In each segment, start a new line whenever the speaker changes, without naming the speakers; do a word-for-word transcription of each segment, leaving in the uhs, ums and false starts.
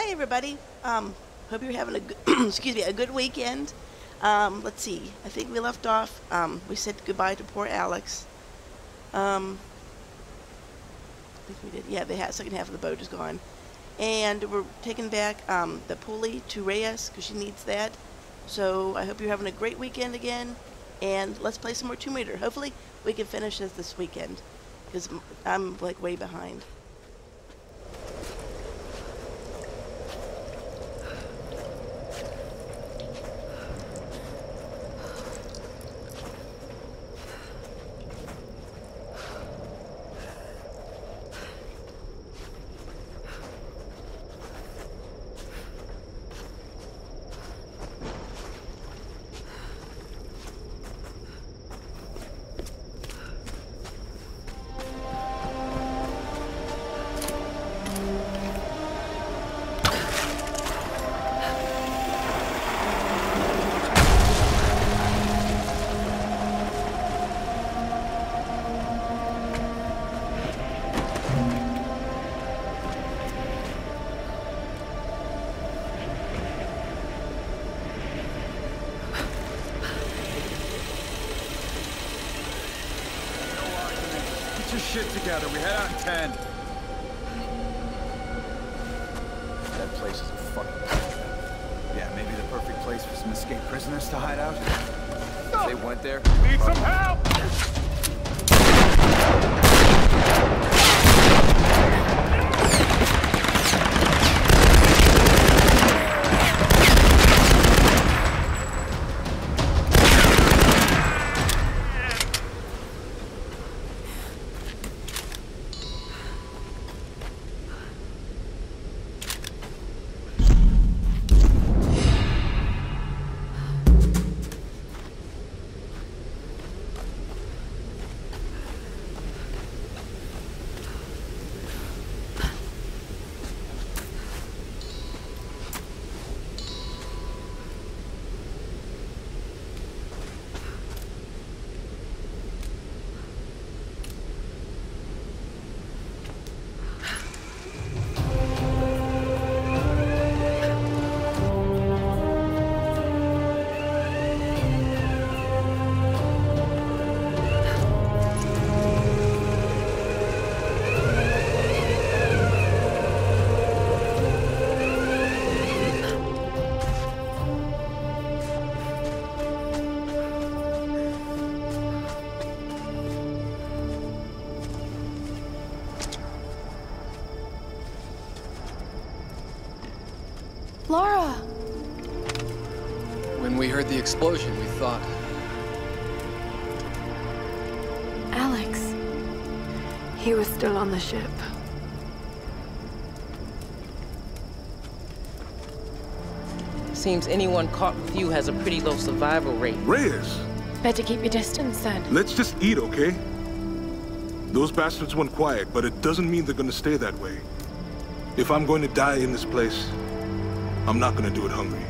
Hey everybody. Um, hope you're having a good, excuse me, a good weekend. Um, let's see. I think we left off. Um, we said goodbye to poor Alex. Um, I think we did. Yeah, the ha second half of the boat is gone, and we're taking back um, the pulley to Reyes because she needs that. So I hope you're having a great weekend again, and let's play some more Tomb Raider. Hopefully we can finish this this weekend because I'm like way behind.
Shit together. We head out in ten.
That place is a fucking...
Yeah, maybe the perfect place for some escaped prisoners to hide out.
If they went there...
Need some help!
Lara!
When we heard the explosion, we thought...
Alex. He was still on the ship.
Seems anyone caught with you has a pretty low survival rate.
Reyes!
Better keep your distance, then.
Let's just eat, okay? Those bastards went quiet, but it doesn't mean they're gonna stay that way. If I'm going to die in this place, I'm not gonna do it hungry.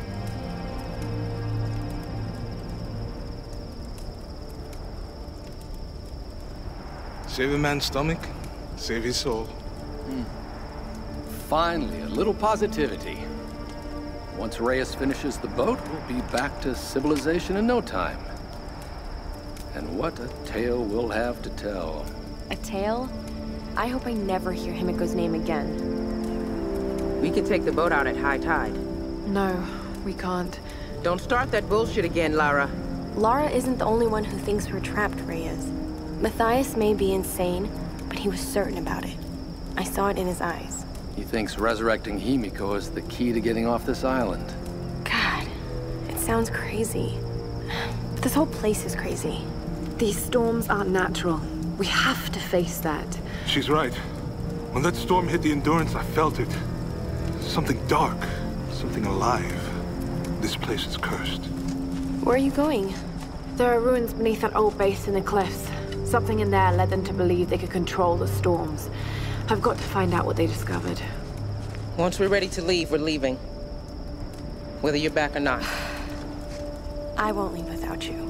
Save a man's stomach, save his soul.
Hmm. Finally, a little positivity. Once Reyes finishes the boat, we'll be back to civilization in no time. And what a tale we'll have to tell.
A tale? I hope I never hear Himiko's name again.
We can take the boat out at high tide.
No, we can't.
Don't start that bullshit again, Lara.
Lara isn't the only one who thinks we're trapped, Reyes. Matthias may be insane, but he was certain about it. I saw it in his eyes.
He thinks resurrecting Himiko is the key to getting off this island.
God, it sounds crazy. This whole place is crazy.
These storms aren't natural. We have to face that.
She's right. When that storm hit the Endurance, I felt it. Something dark, something alive. This place is cursed.
Where are you going?
There are ruins beneath that old base in the cliffs. Something in there led them to believe they could control the storms. I've got to find out what they discovered.
Once we're ready to leave, we're leaving. Whether you're back or not.
I won't leave without you.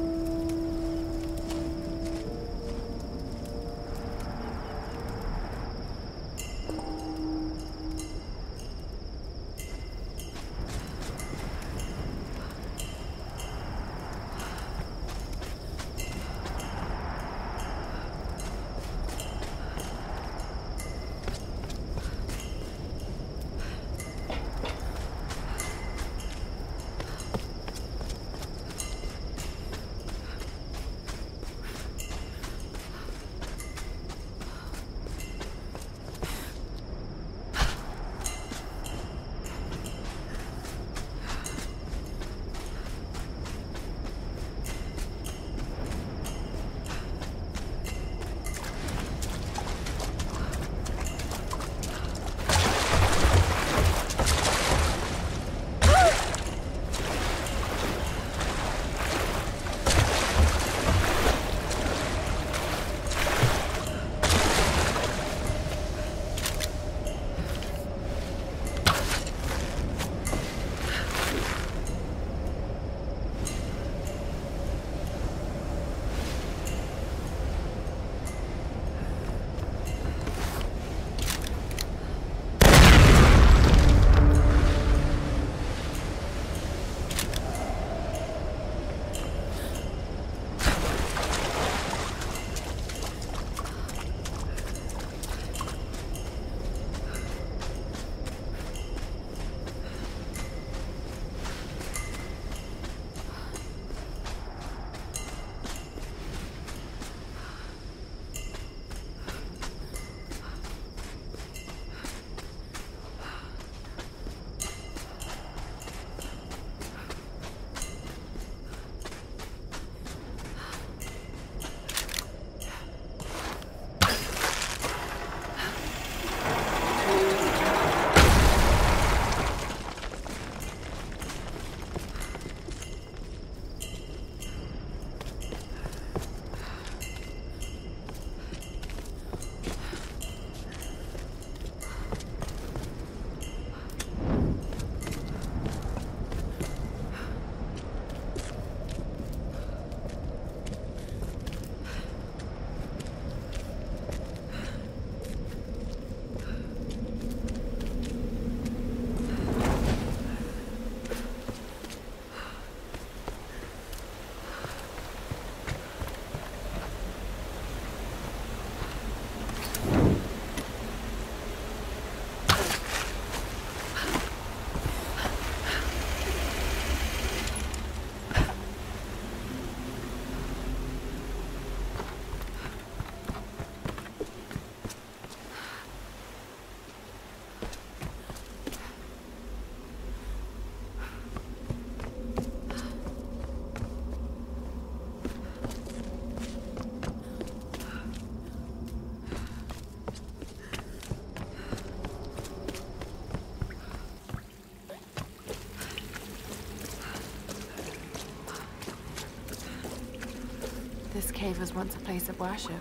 cave was once a place of worship.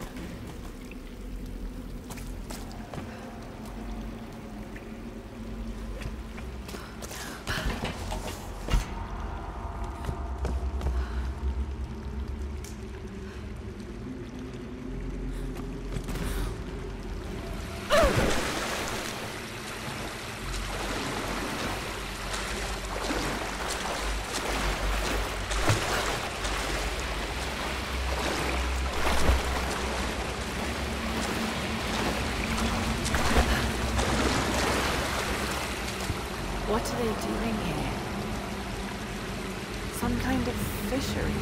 What are they doing here? Some kind of fishery?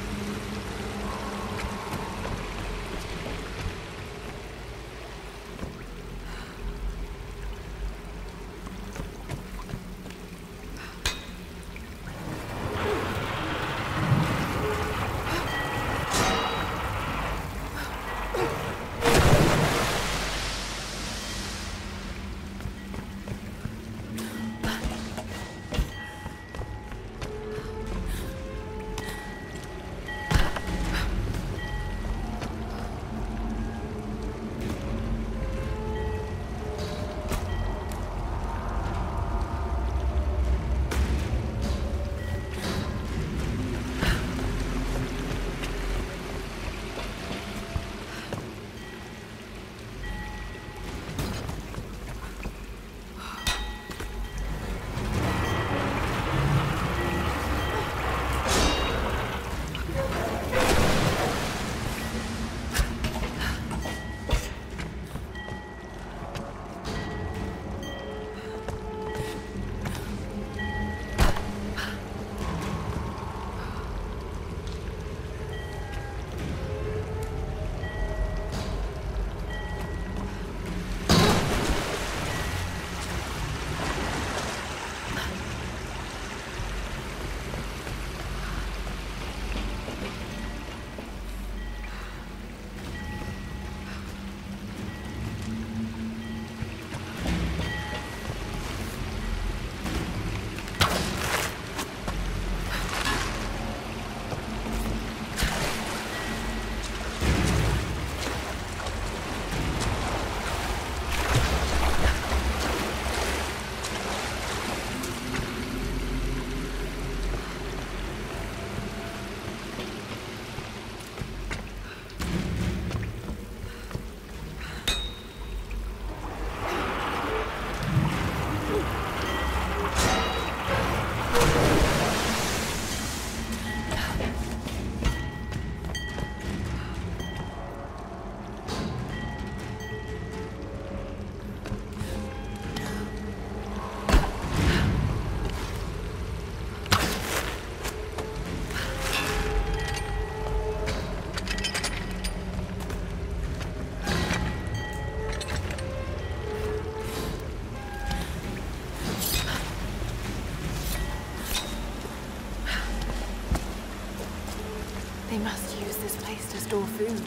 They must use this place to store food.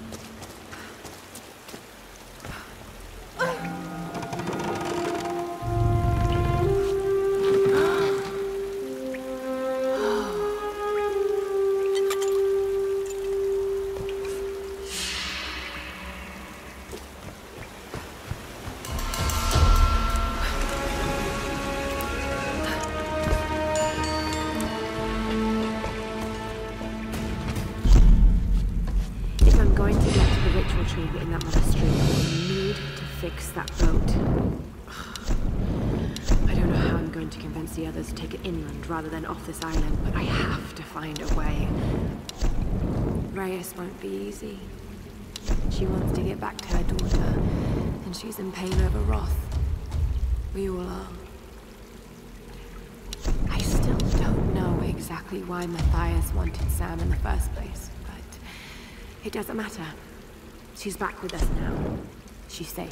In that monastery, we need to fix that boat. I don't know how I'm going to convince the others to take it inland rather than off this island, but I have to find a way. Reyes won't be easy. She wants to get back to her daughter, and she's in pain over Roth. We all are. I still don't know exactly why Matthias wanted Sam in the first place, but it doesn't matter. She's back with us now. She's safe.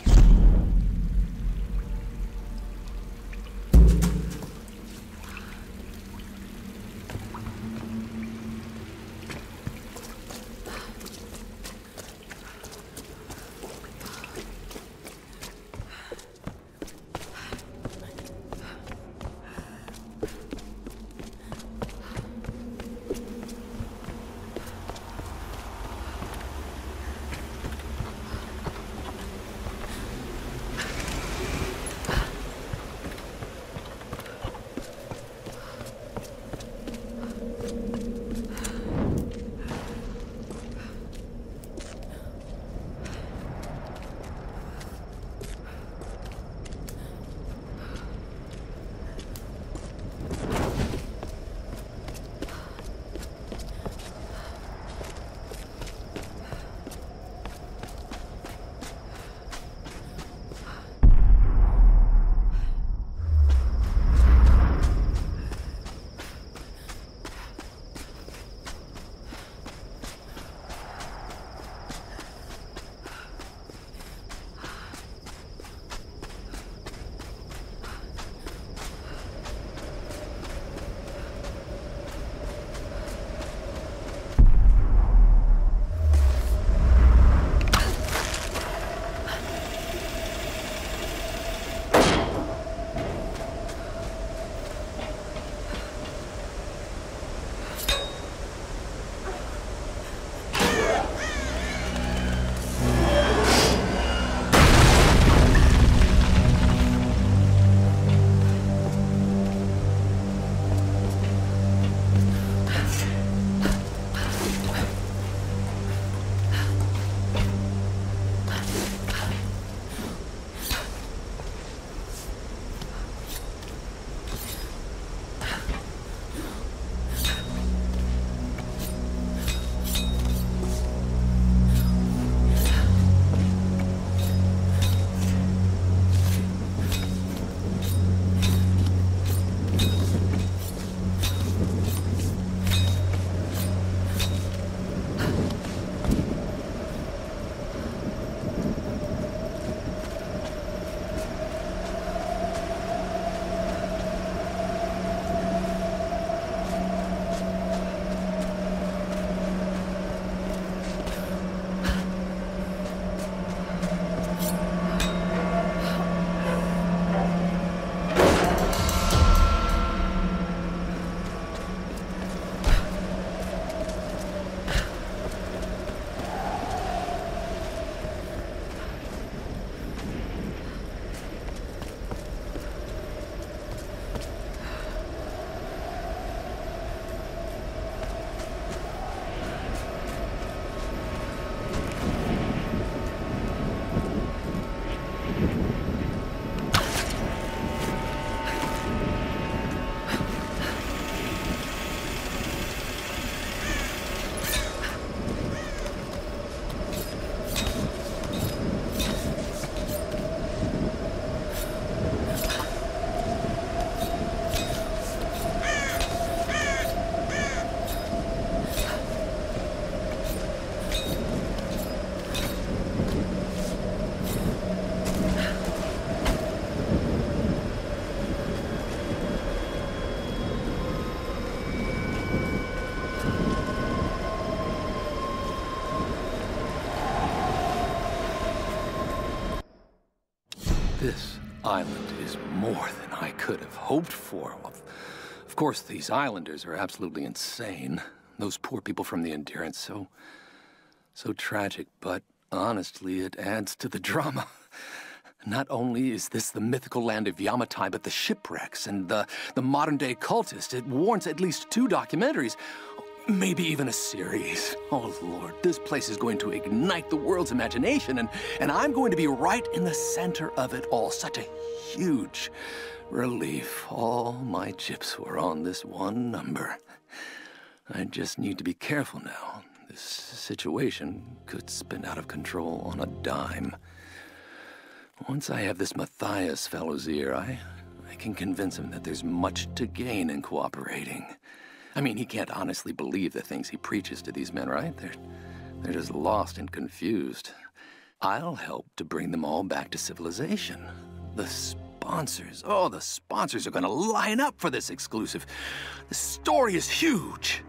This island is more than I could have hoped for. Of, of course, these islanders are absolutely insane. Those poor people from the Endurance, so... so tragic, but honestly, it adds to the drama. Not only is this the mythical land of Yamatai, but the shipwrecks and the, the modern-day cultist. It warrants at least two documentaries. Maybe even a series. Oh, Lord, this place is going to ignite the world's imagination, and, and I'm going to be right in the center of it all. Such a huge relief. All my chips were on this one number. I just need to be careful now. This situation could spin out of control on a dime. Once I have this Matthias fellow's ear, I, I can convince him that there's much to gain in cooperating. I mean, he can't honestly believe the things he preaches to these men, right? They're, they're just lost and confused. I'll help to bring them all back to civilization. The sponsors, oh, the sponsors are gonna line up for this exclusive. The story is huge.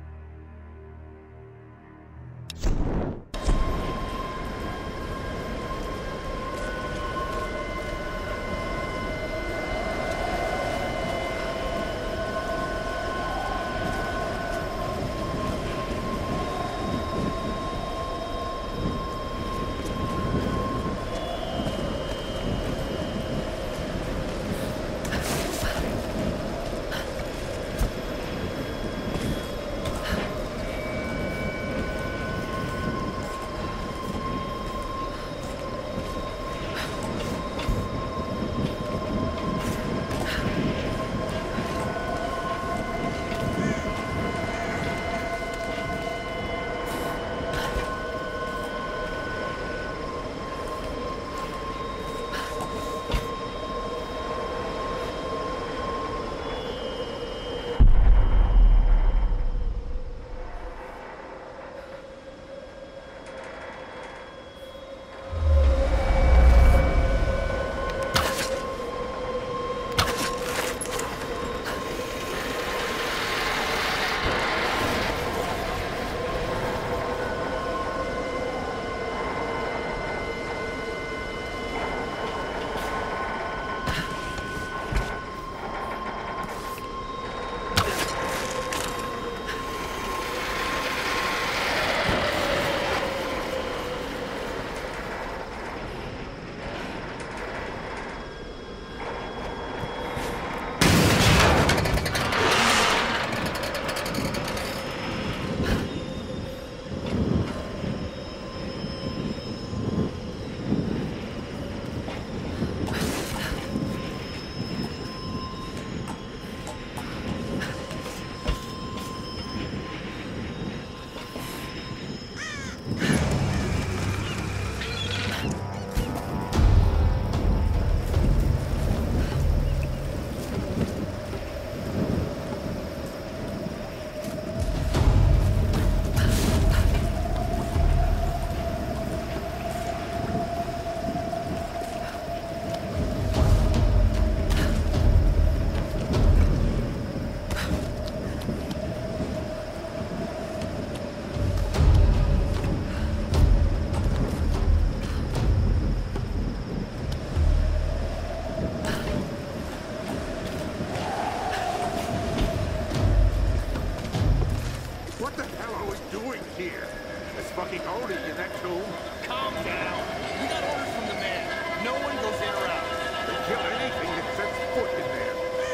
fucking Odie in that tomb.
Calm down. We got orders from the man. No one goes in or out.
They kill anything that sets foot in there.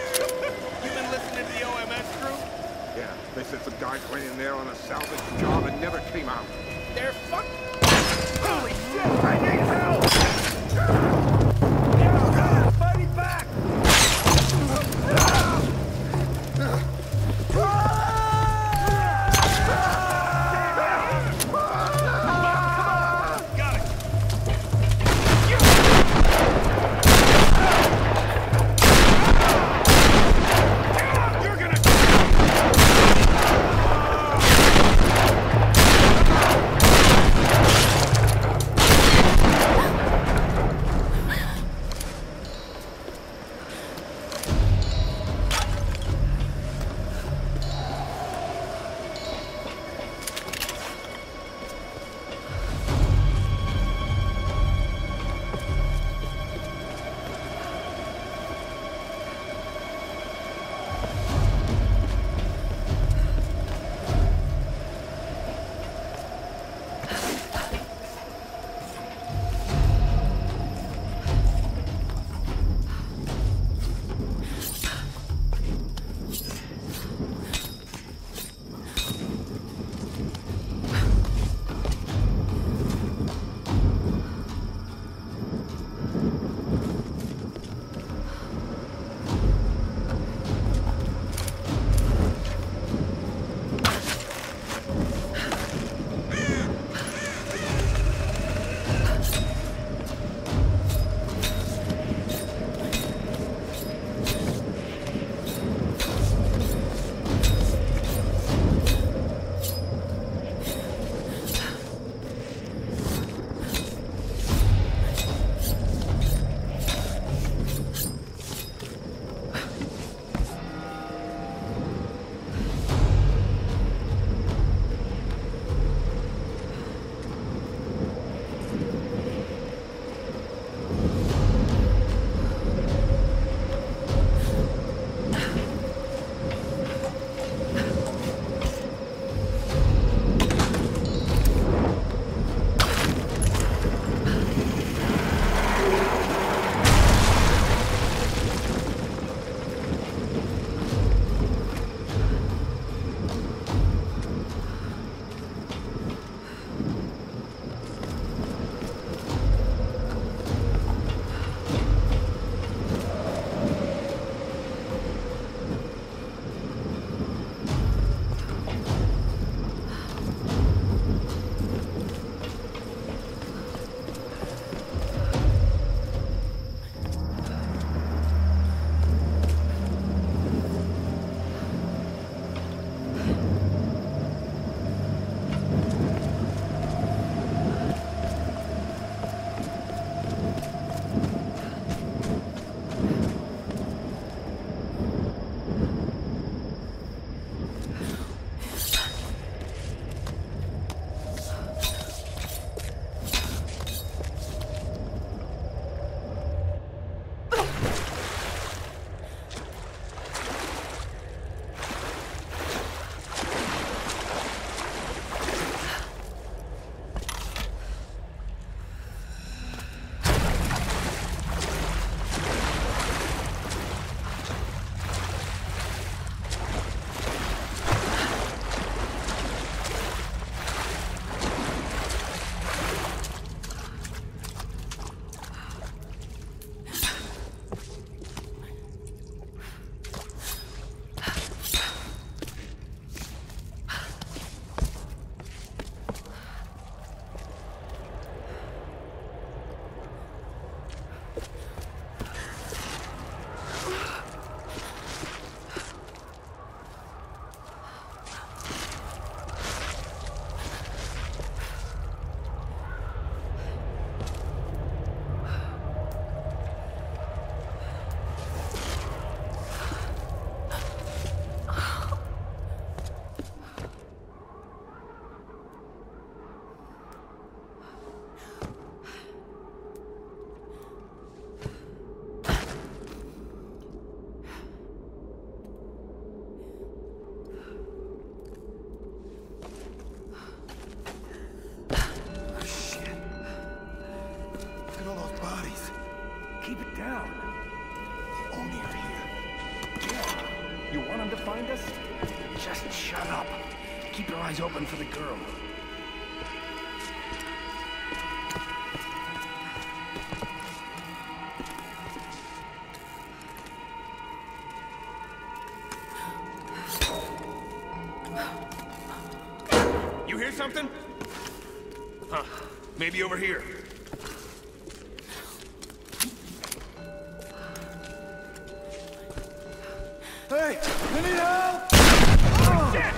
You been listening to the O M S crew?
Yeah, they said some guys went in there on a salvage job and never came out.
They're fuck.
Holy shit! I need help!
down.
The Oni are here.
Yeah. You want them to find us?
Just shut up. Keep your eyes open for the girl.
You hear something? Huh. Maybe over here.
Hey! I need help!
Shit!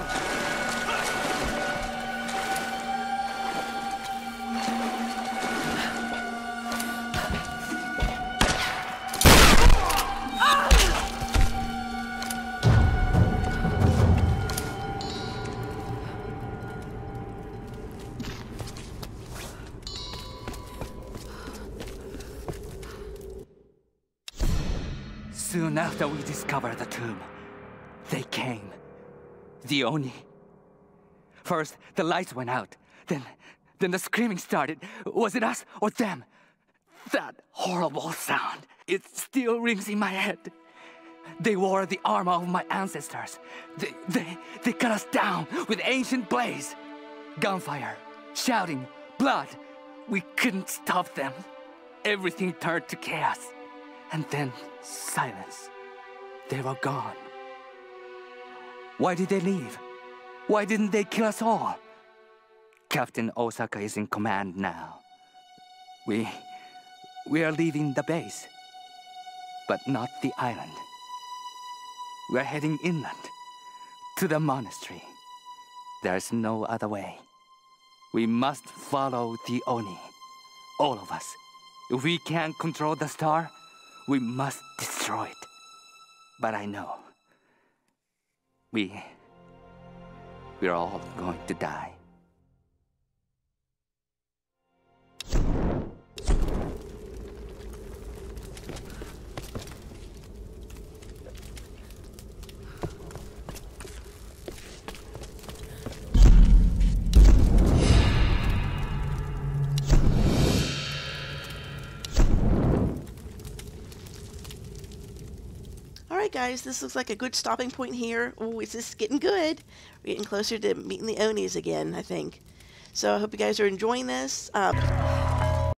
Soon after we discovered the tomb, they came. The Oni. First, the lights went out. Then, then the screaming started. Was it us or them? That horrible sound. It still rings in my head. They wore the armor of my ancestors. They, they, they cut us down with ancient blades. Gunfire, shouting, blood. We couldn't stop them. Everything turned to chaos. And then silence. They were gone. Why did they leave? Why didn't they kill us all? Captain Osaka is in command now. We... we are leaving the base. But not the island. We're heading inland. To the monastery. There's no other way. We must follow the Oni. All of us. If we can't control the star, we must destroy it. But I know. We... we're all going to die.
Alright guys, this looks like a good stopping point here. Oh, it's just getting good. We're getting closer to meeting the Onis again, I think. So I hope you guys are enjoying this. Um,